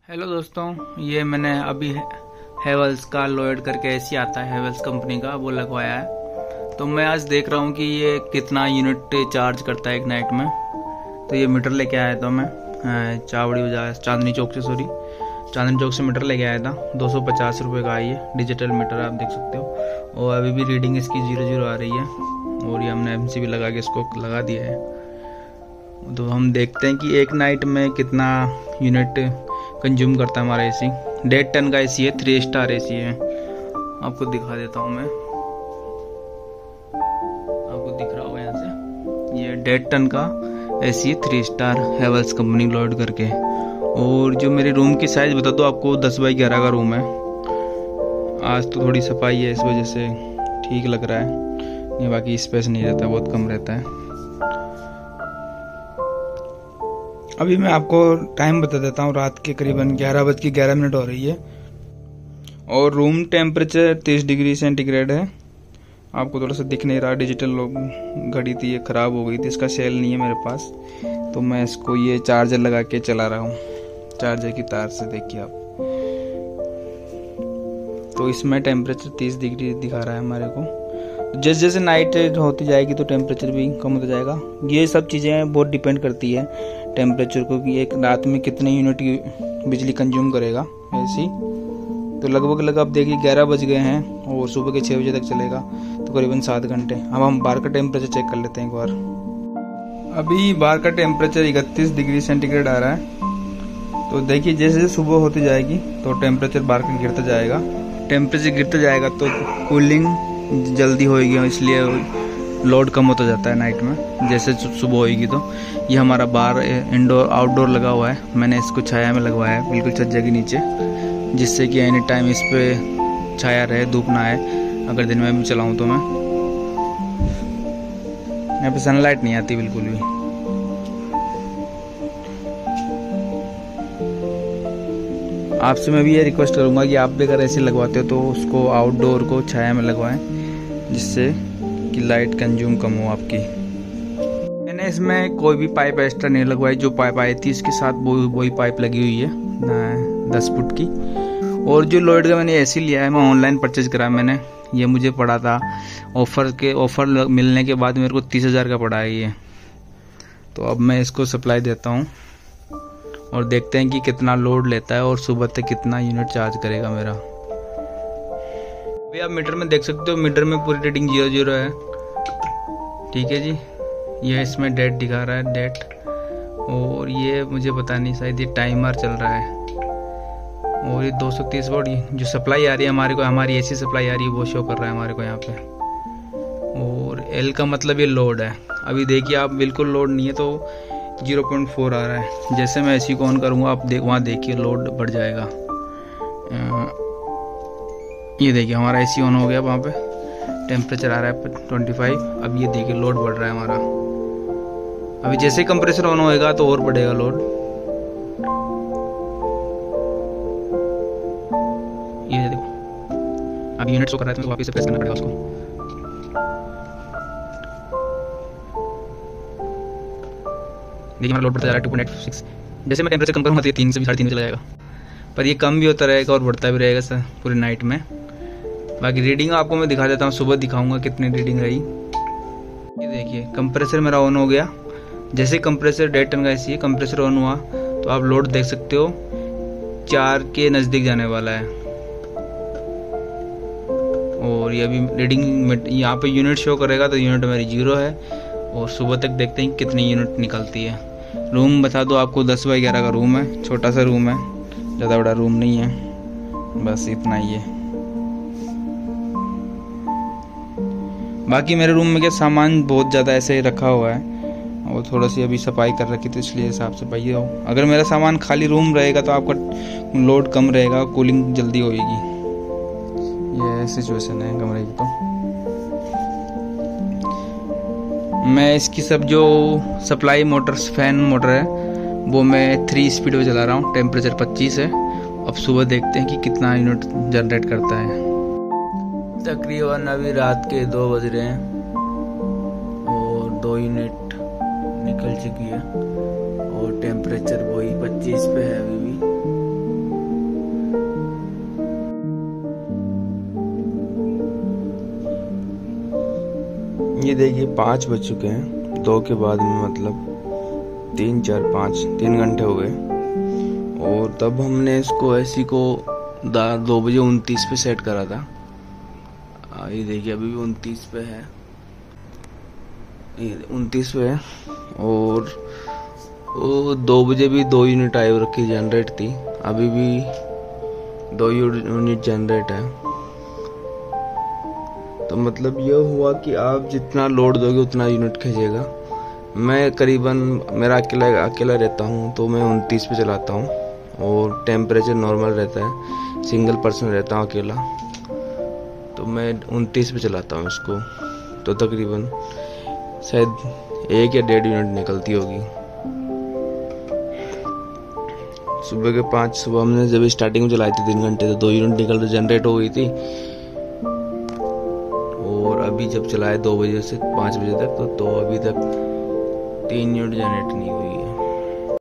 Hello दोस्तों, ये मैंने अभी हेवल्स का लॉयड करके एसी आता है हेवल्स कंपनी का, वो लगवाया है। तो मैं आज देख रहा हूँ कि ये कितना यूनिट चार्ज करता है एक नाइट में। तो ये मीटर लेके आया था मैं चांदनी चौक से मीटर लेके आया था। 250 रुपये का है ये डिजिटल मीटर, आप देख सकते हो। और अभी भी रीडिंग इसकी 0 आ रही है। और ये हमने MCB लगा के इसको लगा दिया है। तो हम देखते हैं कि एक नाइट में कितना यूनिट कंज्यूम करता है हमारा एसी। 1.5 टन का एसी है, 3 स्टार एसी है। आपको दिखा देता हूँ मैं, आपको दिख रहा होगा यहाँ से। ये 1.5 टन का एसी है, 3 स्टार हेवल्स कंपनी लॉयड करके। और जो मेरे रूम की साइज बता दो आपको, 10 बाई 11 का रूम है। आज तो थोड़ी सफाई है, इस वजह से ठीक लग रहा है। ये बाकी स्पेस नहीं रहता, बहुत कम रहता है। अभी मैं आपको टाइम बता देता हूँ। रात के करीबन 11:11 हो रही है और रूम टेम्परेचर 30 डिग्री सेंटीग्रेड है। आपको थोड़ा सा दिख नहीं रहा, डिजिटल घड़ी थी, ये ख़राब हो गई थी, इसका सेल नहीं है मेरे पास। तो मैं इसको ये चार्जर लगा के चला रहा हूँ, चार्जर की तार से। देखिए आप, तो इसमें टेम्परेचर 30 डिग्री दिखा रहा है हमारे को। जैसे जैसे नाइट होती जाएगी तो टेम्परेचर भी कम होता जाएगा। ये सब चीज़ें बहुत डिपेंड करती है टेम्परेचर को, कि एक रात में कितने यूनिट की बिजली कंज्यूम करेगा ऐसी। तो लगभग आप देखिए 11 बज गए हैं और सुबह के 6 बजे तक चलेगा, तो करीबन 7 घंटे। अब हम बाहर का टेम्परेचर चेक कर लेते हैं एक बार। अभी बाहर का टेम्परेचर 31 डिग्री सेंटीग्रेड आ रहा है। तो देखिए जैसे जैसे सुबह होती जाएगी तो टेम्परेचर बाहर का गिरता जाएगा। टेम्परेचर गिरता जाएगा तो कूलिंग जल्दी होएगी, इसलिए लोड कम होता जाता है नाइट में जैसे सुबह होएगी। तो ये हमारा बाहर इंडोर आउटडोर लगा हुआ है। मैंने इसको छाया में लगवाया है, बिल्कुल छज्जे के नीचे, जिससे कि एनी टाइम इस पे छाया रहे, धूप ना आए। अगर दिन में भी चलाऊं तो मैं, यहाँ पे सनलाइट नहीं आती बिल्कुल भी। आपसे मैं भी ये रिक्वेस्ट करूंगा कि आप भी अगर ऐसे लगवाते हो तो उसको आउटडोर को छाया में लगवाएं, जिससे कि लाइट कंज्यूम कम हो आपकी। मैंने इसमें कोई भी पाइप एक्स्ट्रा नहीं लगवाई, जो पाइप आई थी इसके साथ वही पाइप लगी हुई है 10 फुट की। और जो लॉयड का मैंने एसी लिया है, मैं ऑनलाइन परचेज करा मैंने। ये मुझे पड़ा था ऑफर मिलने के बाद मेरे को 30,000 का पड़ा है ये। तो अब मैं इसको सप्लाई देता हूँ और देखते हैं कि कितना लोड लेता है और सुबह तक कितना यूनिट चार्ज करेगा मेरा। अभी आप मीटर में देख सकते हो, मीटर में पूरी रीडिंग 0 है। ठीक है जी, ये इसमें डेट दिखा रहा है, डेट। और ये मुझे पता नहीं, शायद ये टाइमर चल रहा है। और ये 230 वोल्ट जो सप्लाई आ रही है हमारे को, हमारी एसी सप्लाई आ रही है, वो शो कर रहा है हमारे को यहाँ पे। और L का मतलब ये लोड है। अभी देखिए आप, बिल्कुल लोड नहीं है तो 0.4 आ रहा है। जैसे मैं एसी को ऑन करूँगा आप वहाँ देखिए लोड बढ़ जाएगा। ये देखिए हमारा एसी ऑन हो गया, वहाँ पे टेम्परेचर आ रहा है 25। अब ये देखिए लोड बढ़ रहा है हमारा। अभी जैसे ही कंप्रेसर ऑन होएगा तो और बढ़ेगा लोड। ये देखो अब यूनिट शो कर रहा है, तो वापस से प्रेस करना पड़ेगा उसको। देखिए हमारा लोड बढ़ता जा रहा है 2.86। जैसे मैं टेम्परेचर कम करूँगा तो ये 3 से भी 3.5 चला जाएगा, पर ये कम भी होता रहेगा और बढ़ता भी रहेगा सर पूरी नाइट में। बाकी रीडिंग आपको मैं दिखा देता हूँ, सुबह दिखाऊंगा कितनी रीडिंग रही। ये देखिए कंप्रेसर मेरा ऑन हो गया। जैसे कंप्रेसर 1.5 टन का एसी है, कंप्रेसर ऑन हुआ तो आप लोड देख सकते हो 4 के नज़दीक जाने वाला है। और ये अभी रीडिंग यहाँ पे यूनिट शो करेगा, तो यूनिट मेरी 0 है। और सुबह तक देखते हैं कितनी यूनिट निकलती है। रूम बता दो आपको, 10 बाई 11 का रूम है, छोटा सा रूम है, ज़्यादा बड़ा रूम नहीं है, बस इतना ही है। बाकी मेरे रूम में क्या सामान बहुत ज़्यादा ऐसे ही रखा हुआ है, और थोड़ा सी अभी सफाई कर रखी थी, इसलिए हिसाब से पाइए हो। अगर मेरा सामान खाली रूम रहेगा तो आपका लोड कम रहेगा, कूलिंग जल्दी होएगी। ये सिचुएशन है कमरे की। तो मैं इसकी सब जो सप्लाई मोटर्स, फैन मोटर है, वो मैं 3 स्पीड में चला रहा हूँ। टेम्परेचर 25 है। अब सुबह देखते हैं कि कितना यूनिट जनरेट करता है। तकरीबन अभी रात के 2 बज रहे हैं और 2 यूनिट निकल चुकी है। और टेम्परेचर वही 25 पे है अभी भी। ये देखिए 5 बज चुके हैं, 2 के बाद में मतलब 3 4 5 3 घंटे हो गए। और तब हमने इसको एसी को 2 बजे 29 पे सेट करा था। ये देखिए अभी भी 29 पे है, ये 29 पे है। और वो 2 बजे भी 2 यूनिट आई रखी जनरेट थी, अभी भी 2 यूनिट जनरेट है। तो मतलब ये हुआ कि आप जितना लोड दोगे उतना यूनिट खींचेगा। मैं करीबन मेरा अकेला रहता हूँ तो मैं 29 पे चलाता हूँ और टेम्परेचर नॉर्मल रहता है, सिंगल पर्सन रहता हूँ अकेला, तो मैं 29 पे चलाता हूँ इसको। तो तकरीबन शायद 1 या 1.5 यूनिट निकलती होगी। सुबह के 5 सुबह हमने जब स्टार्टिंग में चलाई थी 3 घंटे तो 2 यूनिट निकल तो जनरेट हो गई थी। और अभी जब चलाए 2 बजे से 5 बजे तक तो अभी तक 3 यूनिट जनरेट नहीं हुई है।